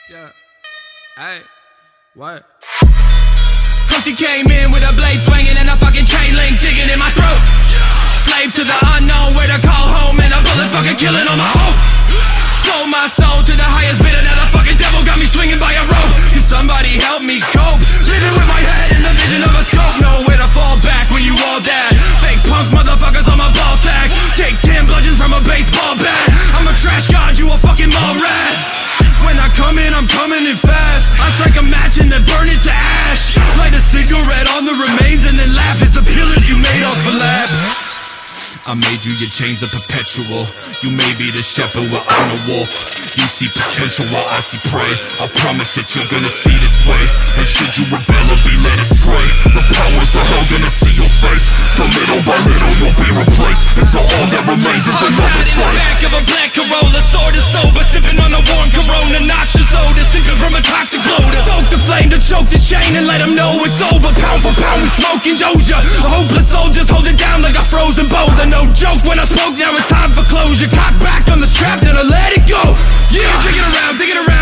Yeah. Hey. What? 50 came in with a blade swinging and a fucking chain link digging in my throat. Slave to the unknown, where to call home, and a bullet fucking killing on my hope. Sold my soul to the highest bidder, now the fucking devil got me swinging by a rope. Can somebody help me cope? Living with my head in the vision of a scope, nowhere to fall back when you all that. Fake punk motherfuckers on my ball sack. Take 10 bludgeons from a baseball bat. I'm a trash god, you a fucking mall rat. When I come in, I'm coming in fast. I strike a match and then burn it to ash. Light a cigarette on the remains and then laugh as the pillars you made all collapse. I made you, your chains are perpetual. You may be the shepherd while I'm the wolf. You see potential while I see prey. I promise that you're gonna see this way. And should you rebel or be led astray, the powers of hell gonna see your face. So little by little you'll be replaced, until all that remains is another slave. In the back of a black Corolla, sword is sober, sipping on a warm Corona, noxious odor, sipping from a toxic bloater. Stoke the flame to choke the chain and let them know it's over. Pound for pound we smoking Doja. Hopeless soldiers hold it down like a frozen boulder. No joke when I spoke, now it's time for closure. Cock back on the strap, then I let it go. Yeah, dig it around, dig it around.